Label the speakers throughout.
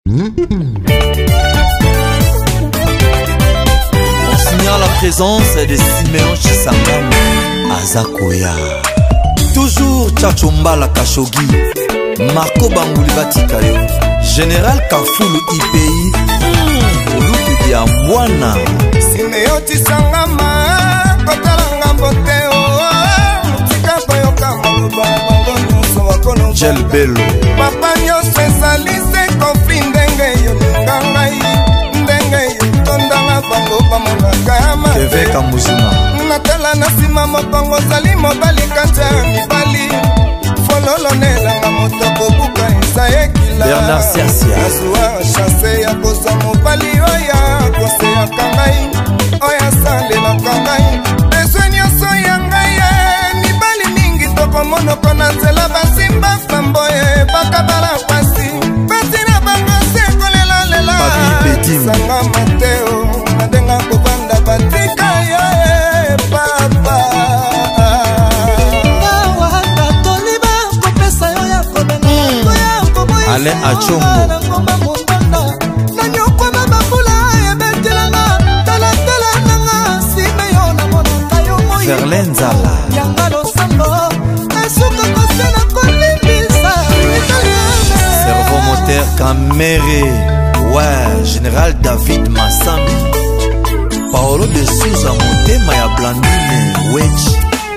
Speaker 1: On signale la présence de Siméon Chisangam Azakoya. Toujours Tchachombala Kashogi, Marco Bangouli Batikayo, Général Kafoulou IPI, Olutu Dia Mwana.
Speaker 2: Siméon Chisangama, Kotalanga Boteo, Tika Payoka Maluba,
Speaker 1: Gel Bello.
Speaker 2: Papa Nyose Salise Kofi Ndenge Yolingangai, Ndenge Yotondanga Bango Pamonakama.
Speaker 1: Keve Kamuzuma.
Speaker 2: Natala Nasima Mokongo Zali Mobali Kata Mibali. Fololo Nelanga Motoko Buka Isaekila.
Speaker 1: Bernard Siasia.
Speaker 2: Azua Chasse ya Kosa Mobali Oya Kose ya Kangai. Oya Sale na Kangai. Eswenyo Soya Ngaye. Mibali mingi Toko Monoko na Zela Basimba Samboye Bakabala Pasi. Batina Banga Sekolela Lela. Sanga Mateo. Madenga Kubanda Batika ya Papa.
Speaker 1: Alain Achongo. Ferlin Zala. Cerveau moteur Caméré. Ouais, Général David Massami. Paolo de Souza Motema ya Blandine Wechi.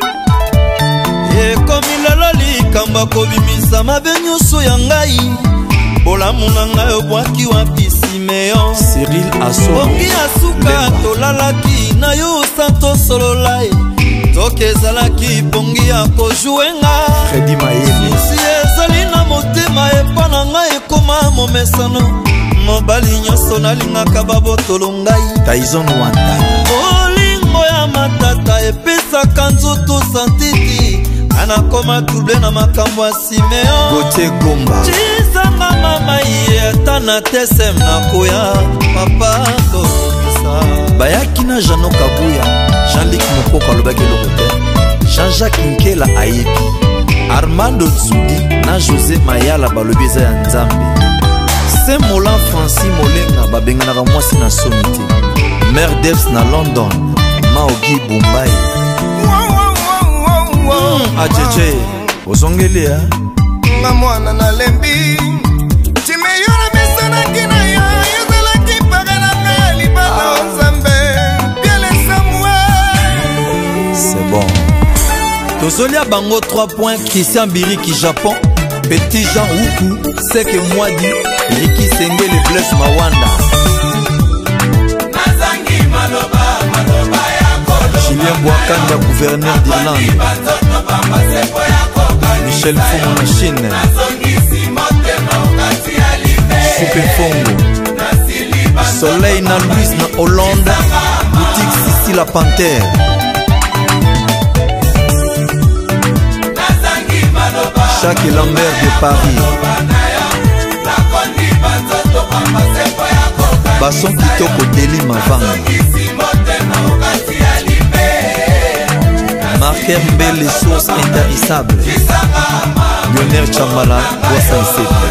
Speaker 1: Ekomi lelo likamba kobimisa mabe nyonso ya ngai. Bolamu na ngai obwaki wapi Siméon. Cyril Asso. Oki asuka tolalaki na yo santo sololai. Toke ezalaki pongi ya kojuenga. Fredi Mayele. Si ezali na motema epa na ngai ekoma momesano. Mobali nyonso nalingaka babotolo ngai. Tyson Wanda. Olingo ya matata epesaka nzoto santiti. Anakoma trouble na makambo ya Siméon. Gauthier Gomba. Chisanga mama iye tana tesem na koya. Papa komisa. Bayaki na Jano Kabuya. Jean-Luc Mokoko lobaki lokote. Jean-Jacques Nkela Ayebi. Armando Zudi na José Mayala balobi eza ya Nzambe. Semola Francis Molenga babenganaka mwasi na somité. Mère Devs na London. Maogi Bombay. Ajeje ozongeli ya
Speaker 2: nga mwana na lembi Timeyona mesana kina ya Yezalaki pagananga ya libala Nzambe Biele Samuel.
Speaker 1: C'est bon. Tozolia bango 3 points. Christian Biriki Japon. Petit Jean Wuku Seke Mwadi Riki Sengele Bless Mawanda. Julien Boakanda gouverneur d'Irlande. Michel Fongo na Chine. Soupe Fongo. Soleil na Louise na Hollande. Boutique Sissi la Panthère. Jacques Lambert de Paris. Basson Kitoko Deli Mavanga. Marquer Mbele source intarissable. Lionel Chambala Bossa Isepe.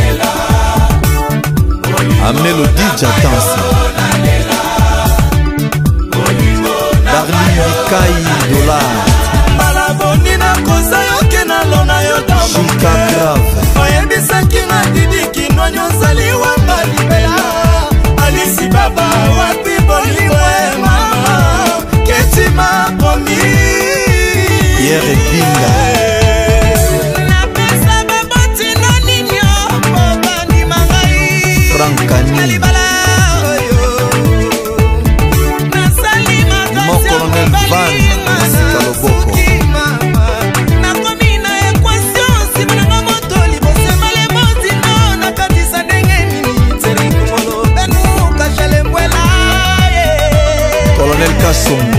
Speaker 1: A Mélodie Jatansi. Darli Mikai Dollar. Chika Grave.
Speaker 2: Oyebisaki na didiki nwanyo zali wa balibela. Alisi baba wapi bolingo mama. Ketima pomi.
Speaker 1: Pierre Binga. Francani. Mon colonel Van Sikaloboko. Colonel Kassomo.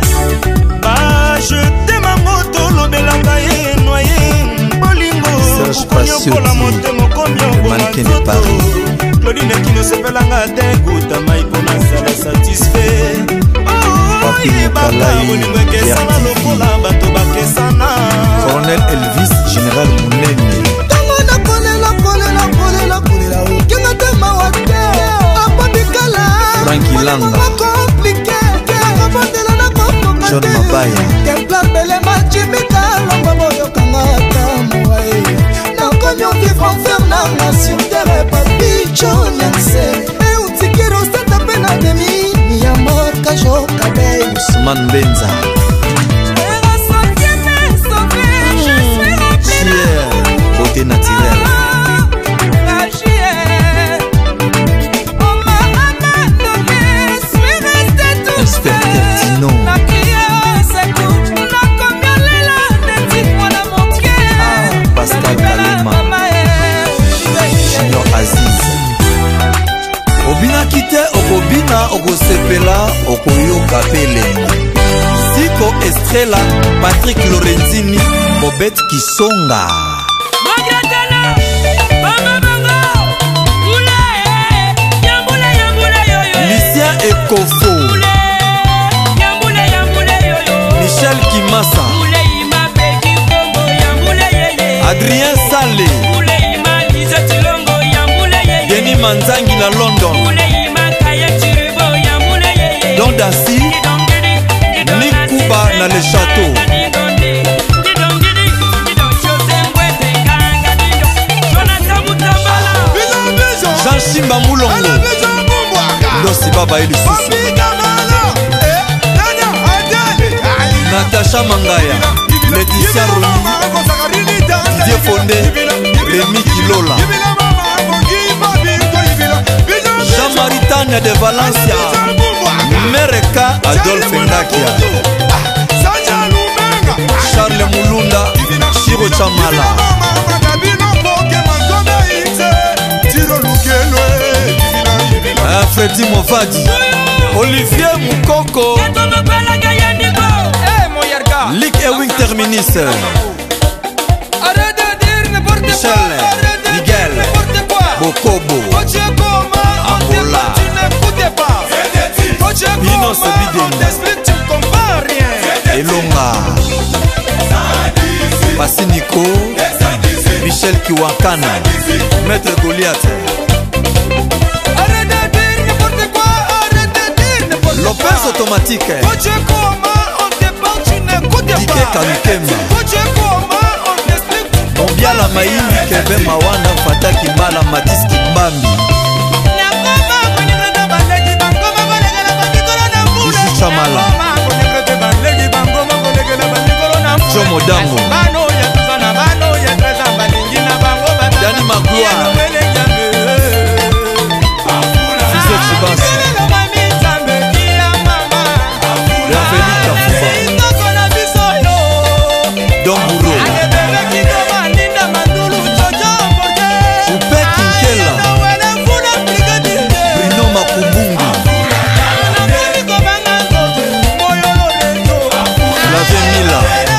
Speaker 2: Je t'aime en moto, l'obelanga est noyé. Bolingo,
Speaker 1: Serge Passioti. Mannequin de Paris.
Speaker 2: Claudine qui ne se fait la gâte, goûte à maï pour la salle satisfait.
Speaker 1: Papi Nikolai. Colonel Elvis, Général Mounene. Franky Langa, John Mabaya, Ousmane Benza, beauté naturelle. Inspecteur Tino, Pascal Kalema, Junior Aziz. Obina kite okobina okosepela okoyoka pele. Siko Estrella, Patrick Lorenzini, Bobette Kisonga. Lucien Ekofo, Michel Kimasa, Adrien Salé, Denis Manzangi na London, Don Dassi, Nick Kuba na Le Château, Jean Chimba Moulongo, Dossi Baba et Lususu, Natacha Mangaya, Laetitia Roni, Didier Fondé, Rémi Kilola, Jean-Marie Tania de Valencia, Mereka Adolphe Ndakia, Charles Moulunda, Shiro Chamala, Freddy Movadi, Olivier Moukoko, Lick Ewing Terminis, Michel, Miguel, Bokobo, Angola, Pino Sabidenda, Elonga, Passiniko, Michel Kiwakana, Maître Goliath, Lopez Automatique, Dike Kalukemba, Mombiala Maïmi, Kevin Mawanda, Fataki Mbala, Matis Kimbambi, Isi Chamala, Jomo Dango, Dani Magua, Fizet Chibansi, Raveli Kafuba, Don Bourreau, Upe Kinkela, Bruno Makumbungu, Flavien Mila,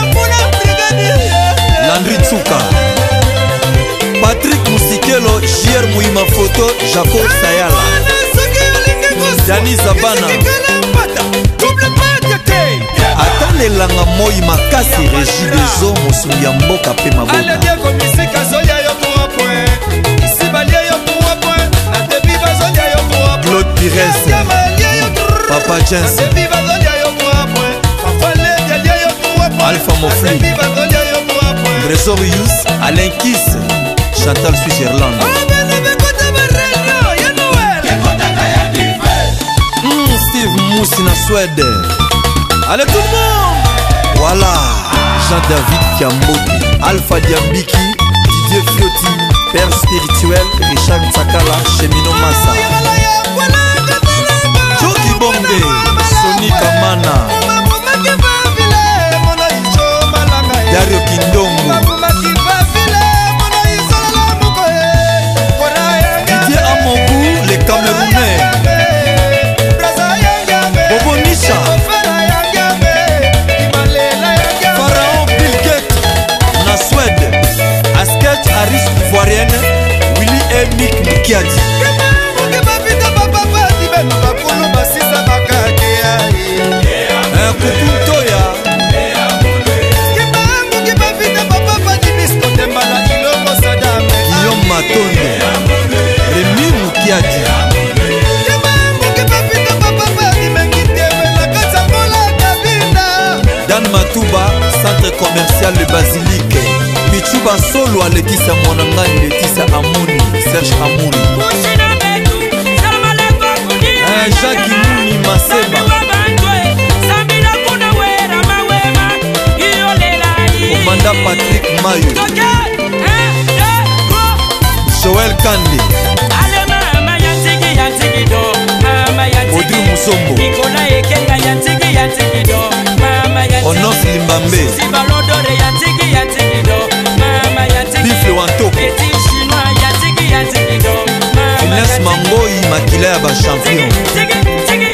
Speaker 1: Landry Tsuka, Patrick Musikelo, J.R. Mouima Photo, Jacob Sayala, Dani Zabana, Atalelanga moi makasi Régie des eaux Mosungi ya mboka pe mabota Claude Pires, Papa Jensen, Alpha Mofli, Trésor Yous, Alain Kiss, Chantal Switzerland, Steve Moussi na Suède. Allez tout le monde. Voilà, Jean-David Kiambote, Alpha Diambiki, Didier Fiotti, Père spirituel, Richard Tsakala, Chemino Massa, Joki Bonge, Sony Kamana, Dario Kindongo, Didier Amongou, les Camerounais, Bobo Nisha, Pharaon Bill Gates, na Suède, Asket Aris Ivoirienne, Willy et Mick Mukiadi, le basilique Pichuba solo alekisa mwanangani letisa Amuni Serge Amuni Jacques Muni Maseba Komanda Patrick Mayo Joël Kandi Audrey Musombo Onos Limbambe Bifle Wantoko Finesse Mangoi Makila ya ba champion